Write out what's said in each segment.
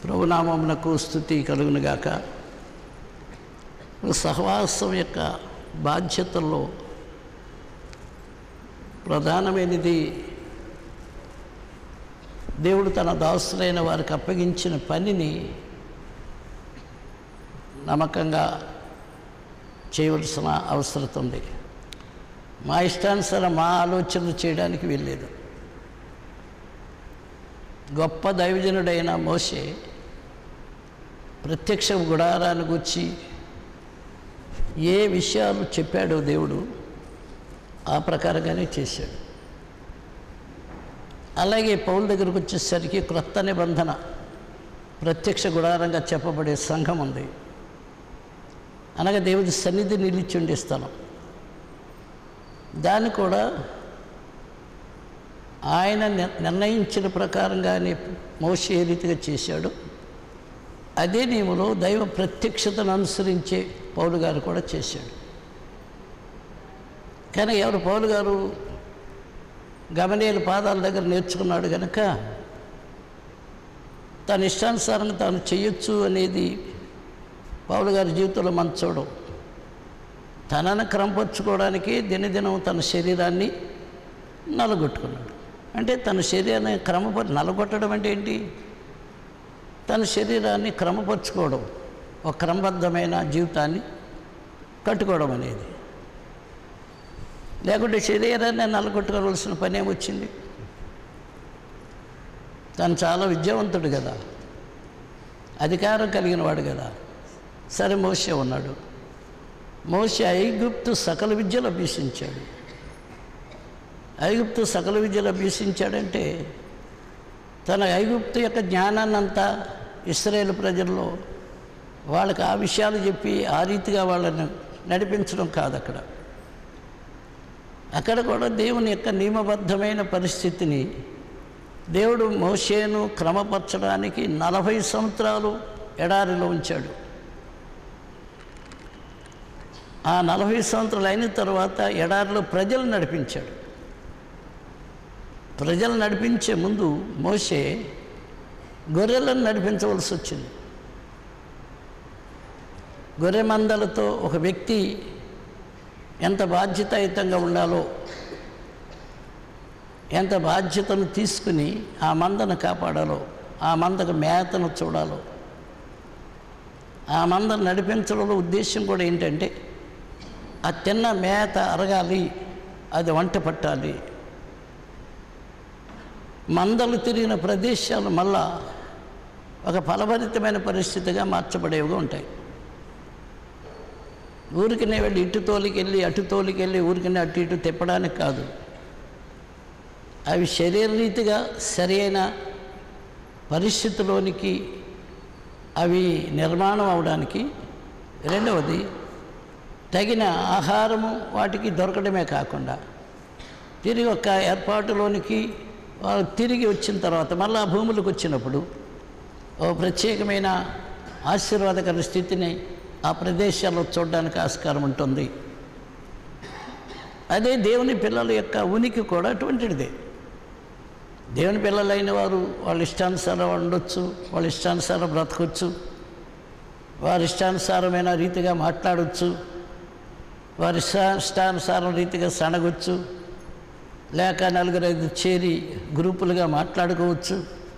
ప్రభునామమునకు స్తుతి కలుగునుగాక. సహవాసం యొక్క బాధ్యతల్లో ప్రధానమైనది దేవుడు తన దాసులైన వారికి అప్పగించిన పనిని నమ్మకంగా చేయవలసిన అవసరం ఉంది. మా ఇష్టానుసారం మా ఆలోచనలు చేయడానికి వీల్లేదు. గొప్ప దైవజనుడైన మోషే ప్రత్యక్ష గుడారాన్ని గురించి ఏ విషయాలు చెప్పాడో దేవుడు ఆ ప్రకారంగానే చేశాడు. అలాగే పౌలు దగ్గరకు వచ్చేసరికి క్రొత్త నిబంధన ప్రత్యక్ష గుడారంగా చెప్పబడే సంఘం ఉంది. అనగా దేవుడి సన్నిధి నిలిచి ఉండే స్థలం. దాన్ని కూడా ఆయన నిర్ణయించిన ప్రకారంగానే మోషే ఏ రీతిగా చేశాడు అదే నియమంలో దైవ ప్రత్యక్షతను అనుసరించే పౌలు గారు కూడా చేశాడు. కానీ ఎవరు పౌలు గారు గమనీయుల పాదాల దగ్గర నేర్చుకున్నాడు కనుక తన ఇష్టానుసారంగా తాను చేయొచ్చు అనేది పౌలు గారి జీవితంలో మనం చూడం. తనను క్రమపరుచుకోవడానికి దినదినం తన శరీరాన్ని నలగొట్టుకున్నాడు. అంటే తన శరీరాన్ని నలగొట్టడం అంటే ఏంటి? తన శరీరాన్ని క్రమపరుచుకోవడం, ఒక క్రమబద్ధమైన జీవితాన్ని కట్టుకోవడం అనేది. లేకుంటే శరీరాన్ని నలగొట్టుకోవాల్సిన పని ఏమొచ్చింది? తను చాలా విద్యావంతుడు కదా, అధికారం కలిగిన వాడు కదా. సరే, మోషే ఉన్నాడు. మోషే ఐగుప్తు సకల విద్యలు అభ్యసించాడు. ఐగుప్తు సకల విద్యలు అభ్యసించాడంటే తన ఐగుప్తు యొక్క జ్ఞానాన్నంతా ఇశ్రాయేలు ప్రజల్లో వాళ్ళకి ఆ విషయాలు చెప్పి ఆ రీతిగా వాళ్ళని నడిపించడం కాదు. అక్కడ కూడా దేవుని యొక్క నియమబద్ధమైన పరిస్థితిని దేవుడు మోషేను క్రమపరచడానికి 40 సంవత్సరాలు ఎడారిలో ఉంచాడు. ఆ 40 సంవత్సరాలు అయిన తర్వాత ఎడారిలో ప్రజలు నడిపించాడు. ప్రజలు నడిపించే ముందు మోషే గొర్రెలను నడిపించవలసి వచ్చింది. గొర్రె మందలతో ఒక వ్యక్తి ఎంత బాధ్యతాయుతంగా ఉండాలో, ఎంత బాధ్యతను తీసుకుని ఆ మందను కాపాడాలో, ఆ మందకు మేతను చూడాలో, ఆ మందను నడిపించడంలో ఉద్దేశం కూడా ఏంటంటే ఆ తిన్న మేత అరగాలి, అది వంట పట్టాలి. మందలు తిరిగిన ప్రదేశాలు మళ్ళా ఒక ఫలభరితమైన పరిస్థితిగా మార్చబడేవిగా ఉంటాయి. ఊరికినే వెళ్ళి ఇటు తోలికెళ్ళి అటు తోలికెళ్ళి ఊరికినే అటు ఇటు తిప్పడానికి కాదు. అవి శరీరరీతిగా సరైన పరిస్థితిలోనికి అవి నిర్మాణం అవడానికి, రెండవది తగిన ఆహారము వాటికి దొరకడమే కాకుండా తిరిగి ఒక ఏర్పాటులోనికి వాళ్ళు తిరిగి వచ్చిన తర్వాత మళ్ళీ ఆ భూములకు వచ్చినప్పుడు ఓ ప్రత్యేకమైన ఆశీర్వాదకర స్థితిని ఆ ప్రదేశాల్లో చూడడానికి ఆస్కారం ఉంటుంది. అదే దేవుని పిల్లల యొక్క ఉనికి కూడా అటువంటిదే. దేవుని పిల్లలైన వారు వాళ్ళ ఇష్టానుసారం ఉండొచ్చు, వాళ్ళ ఇష్టానుసారం బ్రతకొచ్చు, వారి ఇష్టానుసారమైన రీతిగా మాట్లాడవచ్చు, వారి ఇష్టానుసారం రీతిగా సనగొచ్చు, లేక 4-5 చేరి గ్రూపులుగా మాట్లాడుకోవచ్చు,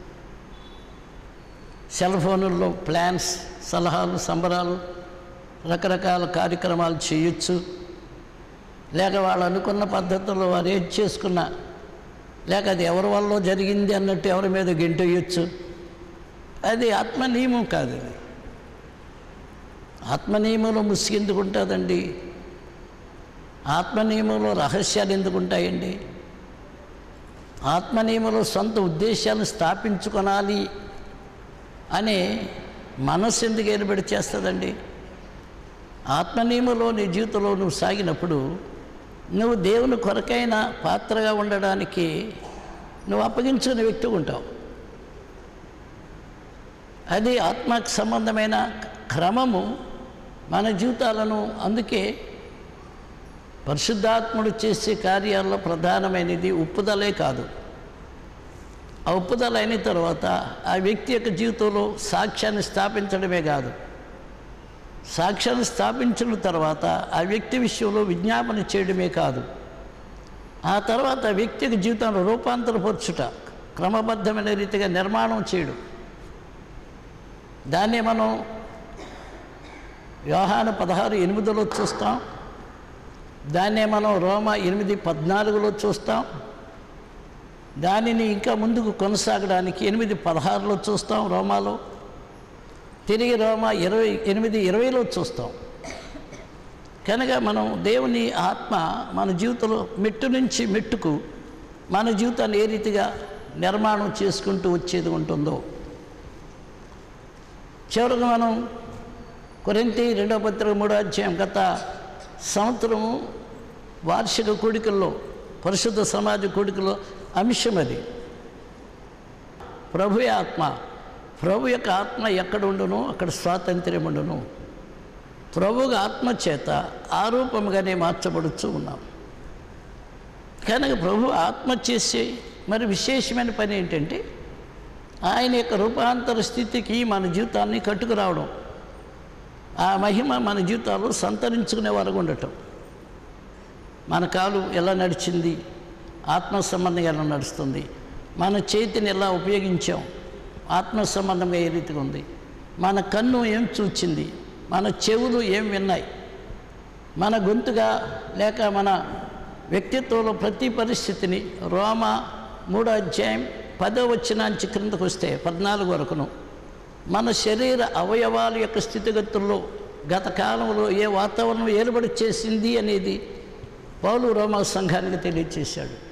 సెల్ ఫోనుల్లో ప్లాన్స్, సలహాలు, సంబరాలు, రకరకాల కార్యక్రమాలు చేయొచ్చు. లేక వాళ్ళు అనుకున్న పద్ధతుల్లో వారు ఏది చేసుకున్నా, లేక అది ఎవరి వల్ల జరిగింది అన్నట్టు ఎవరి మీద గెంటేయచ్చు. అది ఆత్మనియమం కాదు. అది ఆత్మనియమంలో ముసుగు ఎందుకు ఉంటుందండి? ఆత్మనియమంలో రహస్యాలు ఎందుకు ఉంటాయండి? ఆత్మనియమంలో సొంత ఉద్దేశాలను స్థాపించుకోనాలి అనే మనస్సు ఎందుకు ఏర్పడి చేస్తుందండి? ఆత్మనియమంలో నీ జీవితంలో నువ్వు సాగినప్పుడు నువ్వు దేవుని కొరకైన పాత్రగా ఉండడానికి నువ్వు అప్పగించుకునే వ్యక్తిగా ఉంటావు. అది ఆత్మకు సంబంధమైన క్రమము మన జీవితాలను. అందుకే పరిశుద్ధాత్ముడు చేసే కార్యాల్లో ప్రధానమైనది ఉప్పుదలే కాదు, ఆ ఒప్పుదల అయిన తర్వాత ఆ వ్యక్తి యొక్క జీవితంలో సాక్ష్యాన్ని స్థాపించడమే కాదు, సాక్ష్యాన్ని స్థాపించిన తర్వాత ఆ వ్యక్తి విషయంలో విజ్ఞాపన చేయడమే కాదు, ఆ తర్వాత వ్యక్తి యొక్క జీవితాన్ని రూపాంతరపరచుట, క్రమబద్ధమైన రీతిగా నిర్మాణం చేయడం. దాన్ని మనం యోహాను 16:8 చూస్తాం, దాన్నే మనం రోమా 8:14 చూస్తాం, దానిని ఇంకా ముందుకు కొనసాగడానికి 8:16 చూస్తాం రోమాలో, తిరిగి రోమా 8:20 చూస్తాం. కనుక మనం దేవుని ఆత్మ మన జీవితంలో మెట్టు నుంచి మెట్టుకు మన జీవితాన్ని ఏ రీతిగా నిర్మాణం చేసుకుంటూ వచ్చేది ఉంటుందో. చివరికి మనం కొరింథీ 2వ పత్రిక 3వ అధ్యాయం గత సంవత్సరము వార్షిక కూడికల్లో, పరిశుద్ధ సమాజ కూడికలో అంశం అది. ప్రభు ఆత్మ, ప్రభు యొక్క ఆత్మ ఎక్కడ ఉండునో అక్కడ స్వాతంత్ర్యం ఉండును. ప్రభు ఆత్మ చేత ఆరూపముగానే మార్చబడుతూ ఉన్నాం. కనుక ప్రభు ఆత్మ చేసే మరి విశేషమైన పని ఏంటంటే ఆయన యొక్క రూపాంతర స్థితికి మన జీవితాన్ని కట్టుకురావడం, ఆ మహిమ మన జీవితాల్లో సంతరించుకునే వరకు ఉండటం. మన కాలు ఎలా నడిచింది, ఆత్మ సంబంధంగా ఎలా నడుస్తుంది, మన చేతిని ఎలా ఉపయోగించాం, ఆత్మ సంబంధంగా ఏ రీతిగా ఉంది, మన కన్ను ఏం చూచింది, మన చెవులు ఏం విన్నాయి, మన గొంతుగా లేక మన వ్యక్తిత్వంలో ప్రతి పరిస్థితిని రోమా 3వ అధ్యాయం 10వ వచనానికి క్రిందకు వస్తే 14 వరకును మన శరీర అవయవాల యొక్క స్థితిగతుల్లో గత కాలంలో ఏ వాతావరణం ఏర్పడి చేసింది అనేది పౌలు రోమా సంఘానికి తెలియజేశాడు.